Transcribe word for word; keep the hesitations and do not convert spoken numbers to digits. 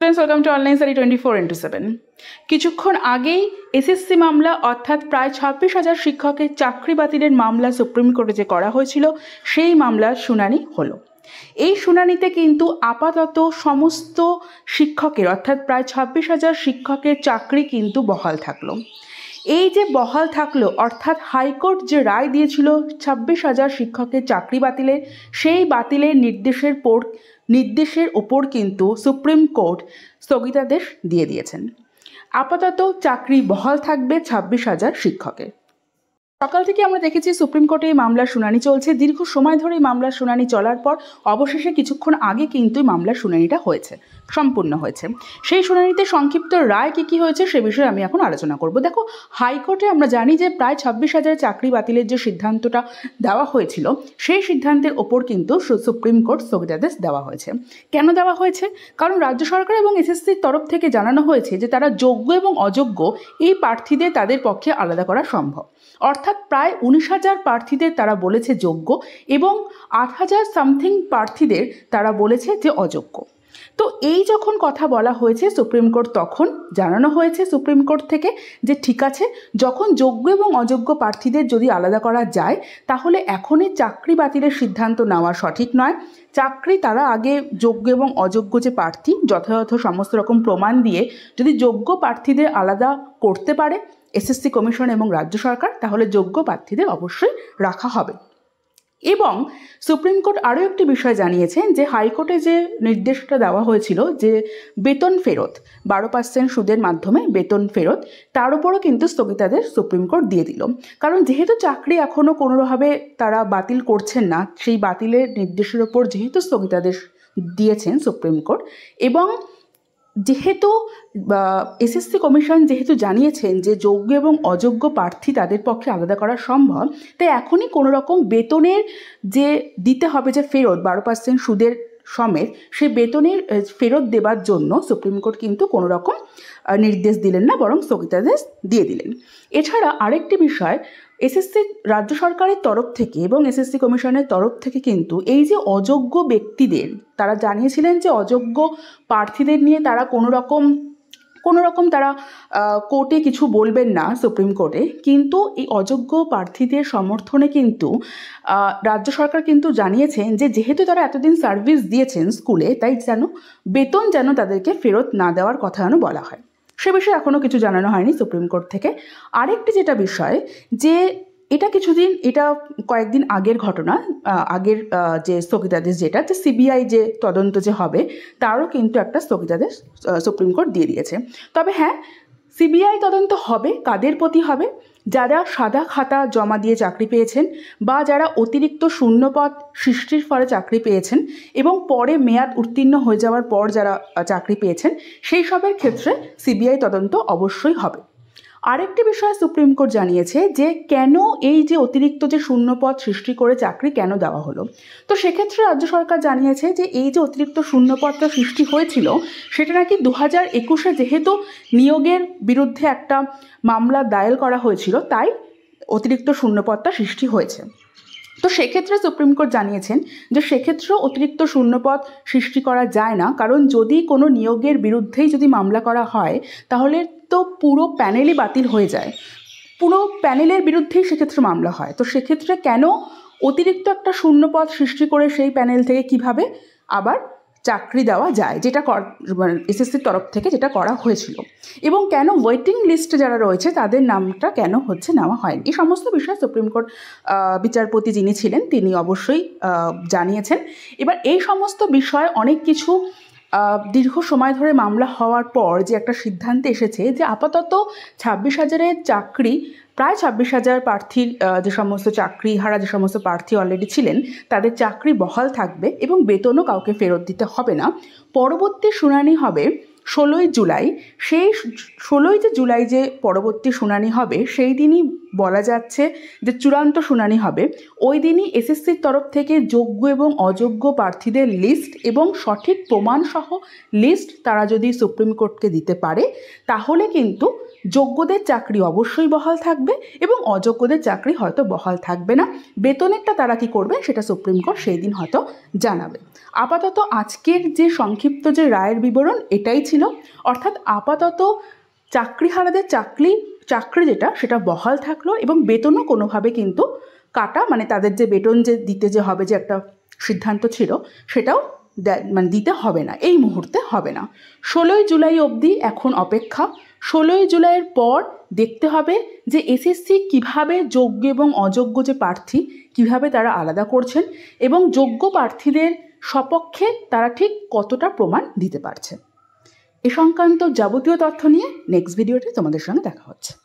Friends welcome to online study twenty four into seven. কিছুক্ষণ আগেই SSC মামলা অর্থাৎ প্রায় ছাব্বিশ হাজার শিক্ষকের চাকরি বাতিলের মামলা সুপ্রিম কোর্টে যে করা হয়েছিল সেই মামলার শুনানি হলো। এই শুনানিতে কিন্তু আপাতত সমস্ত শিক্ষকের অর্থাৎ প্রায় ছাব্বিশ হাজার শিক্ষকের চাকরি কিন্তু বহাল থাকলো। এই যে বহাল থাকলো অর্থাৎ হাইকোর্ট যে রায় দিয়েছিল ছাব্বিশ হাজার শিক্ষকের চাকরি বাতিলের, সেই বাতিলের নির্দেশের পর নির্দেশের ওপর কিন্তু সুপ্রিম কোর্ট স্থগিতাদেশ দিয়ে দিয়েছেন। আপাতত চাকরি বহাল থাকবে ছাব্বিশ হাজার শিক্ষকের। সকাল থেকে আমরা দেখেছি সুপ্রিম কোর্টে এই মামলার শুনানি চলছে। দীর্ঘ সময় ধরে মামলার শুনানি চলার পর অবশেষে কিছুক্ষণ আগে কিন্তু মামলার শুনানিটা হয়েছে, সম্পূর্ণ হয়েছে। সেই শুনানিতে সংক্ষিপ্ত রায় কী কী হয়েছে সে বিষয়ে আমি এখন আলোচনা করব। দেখো, হাইকোর্টে আমরা জানি যে প্রায় ছাব্বিশ হাজার চাকরি বাতিলের যে সিদ্ধান্তটা দেওয়া হয়েছিল সেই সিদ্ধান্তের ওপর কিন্তু সুপ্রিম কোর্ট স্থগিতাদেশ দেওয়া হয়েছে। কেন দেওয়া হয়েছে? কারণ রাজ্য সরকার এবং এসএসসির তরফ থেকে জানানো হয়েছে যে তারা যোগ্য এবং অযোগ্য এই প্রার্থীদের তাদের পক্ষে আলাদা করা সম্ভব। অর্থাৎ প্রায় উনিশ হাজার প্রার্থীদের তারা বলেছে যোগ্য এবং আট হাজার সামথিং প্রার্থীদের তারা বলেছে যে অযোগ্য। তো এই যখন কথা বলা হয়েছে সুপ্রিম কোর্ট তখন জানানো হয়েছে সুপ্রিম কোর্ট থেকে যে ঠিক আছে, যখন যোগ্য এবং অযোগ্য প্রার্থীদের যদি আলাদা করা যায় তাহলে এখনই চাকরি বাতিলের সিদ্ধান্ত নেওয়া সঠিক নয়। চাকরি তারা আগে যোগ্য এবং অযোগ্য যে প্রার্থী যথাযথ সমস্ত রকম প্রমাণ দিয়ে যদি যোগ্য প্রার্থীদের আলাদা করতে পারে এসএসসি কমিশন এবং রাজ্য সরকার, তাহলে যোগ্য প্রার্থীদের অবশ্যই রাখা হবে। এবং সুপ্রিম কোর্ট আরও একটি বিষয় জানিয়েছেন যে হাইকোর্টে যে নির্দেশটা দেওয়া হয়েছিল যে বেতন ফেরত বারো পার্সেন্ট সুদের মাধ্যমে বেতন ফেরত, তার উপরও কিন্তু স্থগিতাদেশ সুপ্রিম কোর্ট দিয়ে দিল। কারণ যেহেতু চাকরি এখনও কোনোভাবে তারা বাতিল করছেন না, সেই বাতিলের নির্দেশের ওপর যেহেতু স্থগিতাদেশ দিয়েছেন সুপ্রিম কোর্ট এবং যেহেতু এসএসসি কমিশন যেহেতু জানিয়েছেন যে যোগ্য এবং অযোগ্য প্রার্থী তাদের পক্ষে আলাদা করা সম্ভব, তাই এখনই কোনো রকম বেতনের যে দিতে হবে যে ফেরত বারো পার্সেন্ট সুদের সমেত, সেই বেতনের ফেরত দেবার জন্য সুপ্রিম কোর্ট কিন্তু কোনো রকম নির্দেশ দিলেন না, বরং স্থগিতাদেশ দিয়ে দিলেন। এছাড়া আরেকটি বিষয়, এসএসসি রাজ্য সরকারের তরফ থেকে এবং এসএসসি কমিশনের তরফ থেকে কিন্তু এই যে অযোগ্য ব্যক্তিদের তারা জানিয়েছিলেন যে অযোগ্য প্রার্থীদের নিয়ে তারা কোনো রকম কোনো রকম তারা কোর্টে কিছু বলবেন না সুপ্রিম কোর্টে, কিন্তু এই অযোগ্য প্রার্থীদের সমর্থনে কিন্তু রাজ্য সরকার কিন্তু জানিয়েছেন যে যেহেতু তারা এতদিন সার্ভিস দিয়েছেন স্কুলে, তাই যেন বেতন যেন তাদেরকে ফেরত না দেওয়ার কথা যেন বলা হয়। সে বিষয়ে এখনও কিছু জানানো হয়নি সুপ্রিম কোর্ট থেকে। আরেকটি যেটা বিষয় যে এটা কিছুদিন এটা কয়েকদিন আগের ঘটনা, আগের যে স্থগিতাদেশ যেটা যে সিবিআই যে তদন্ত যে হবে তারও কিন্তু একটা স্থগিতাদেশ সুপ্রিম কোর্ট দিয়ে দিয়েছে। তবে হ্যাঁ, সিবিআই তদন্ত হবে কাদের প্রতি হবে? যারা সাদা খাতা জমা দিয়ে চাকরি পেয়েছেন বা যারা অতিরিক্ত শূন্যপদ সৃষ্টির ফলে চাকরি পেয়েছেন এবং পরে মেয়াদ উত্তীর্ণ হয়ে যাওয়ার পর যারা চাকরি পেয়েছেন সেই সবের ক্ষেত্রে সিবিআই তদন্ত অবশ্যই হবে। আরেকটি বিষয় সুপ্রিম কোর্ট জানিয়েছে যে কেন এই যে অতিরিক্ত যে শূন্যপদ সৃষ্টি করে চাকরি কেন দেওয়া হলো। তো সেক্ষেত্রে রাজ্য সরকার জানিয়েছে যে এই যে অতিরিক্ত শূন্যপদটা সৃষ্টি হয়েছিল সেটা নাকি দু হাজার একুশে যেহেতু নিয়োগের বিরুদ্ধে একটা মামলা দায়ের করা হয়েছিল, তাই অতিরিক্ত শূন্যপদটা সৃষ্টি হয়েছে। তো সেক্ষেত্রে সুপ্রিম কোর্ট জানিয়েছেন যে সেক্ষেত্রেও অতিরিক্ত শূন্যপদ সৃষ্টি করা যায় না, কারণ যদি কোনো নিয়োগের বিরুদ্ধেই যদি মামলা করা হয় তাহলে তো পুরো প্যানেলই বাতিল হয়ে যায়, পুরো প্যানেলের বিরুদ্ধেই সেক্ষেত্রে মামলা হয়। তো সেক্ষেত্রে কেন অতিরিক্ত একটা শূন্যপদ সৃষ্টি করে সেই প্যানেল থেকে কিভাবে আবার চাকরি দেওয়া যায়, যেটা এসএসসির তরফ থেকে যেটা করা হয়েছিল, এবং কেন ওয়েটিং লিস্টে যারা রয়েছে তাদের নামটা কেন হচ্ছে নেওয়া হয়নি, এই সমস্ত বিষয় সুপ্রিম কোর্ট বিচারপতি যিনি ছিলেন তিনি অবশ্যই জানিয়েছেন। এবার এই সমস্ত বিষয় অনেক কিছু দীর্ঘ সময় ধরে মামলা হওয়ার পর যে একটা সিদ্ধান্তে এসেছে যে আপাতত ছাব্বিশ হাজারের চাকরি প্রায় ছাব্বিশ হাজার প্রার্থীর যে সমস্ত চাকরি হারা যে সমস্ত প্রার্থী অলরেডি ছিলেন তাদের চাকরি বহাল থাকবে এবং বেতনও কাউকে ফেরত দিতে হবে না। পরবর্তী শুনানি হবে ষোলোই জুলাই। সেই ষোলোই যে জুলাই যে পরবর্তী শুনানি হবে সেই দিনই বলা যাচ্ছে যে চূড়ান্ত শুনানি হবে। ওই দিনই এসএসসির তরফ থেকে যোগ্য এবং অযোগ্য প্রার্থীদের লিস্ট এবং সঠিক প্রমাণসহ লিস্ট তারা যদি সুপ্রিম কোর্টকে দিতে পারে তাহলে কিন্তু যোগ্যদের চাকরি অবশ্যই বহাল থাকবে এবং অযোগ্যদের চাকরি হয়তো বহাল থাকবে না। বেতনেরটা তারা কি করবে সেটা সুপ্রিম কোর্ট সেই দিন হয়তো জানাবে। আপাতত আজকের যে সংক্ষিপ্ত যে রায়ের বিবরণ এটাই ছিল, অর্থাৎ আপাতত চাকরিহারাদের চাকরি চাকরি যেটা সেটা বহাল থাকলো এবং বেতনও কোনোভাবে কিন্তু কাটা, মানে তাদের যে বেতন যে দিতে যে হবে যে একটা সিদ্ধান্ত ছিল সেটাও মানে দিতে হবে না, এই মুহূর্তে হবে না। ষোলোই জুলাই অবধি এখন অপেক্ষা। ষোলোই জুলাইয়ের পর দেখতে হবে যে এসএসসি কিভাবে যোগ্য এবং অযোগ্য যে প্রার্থী কিভাবে তারা আলাদা করছেন এবং যোগ্য প্রার্থীদের সপক্ষে তারা ঠিক কতটা প্রমাণ দিতে পারছে। এ সংক্রান্ত যাবতীয় তথ্য নিয়ে নেক্সট ভিডিওতে তোমাদের সঙ্গে দেখা হচ্ছে।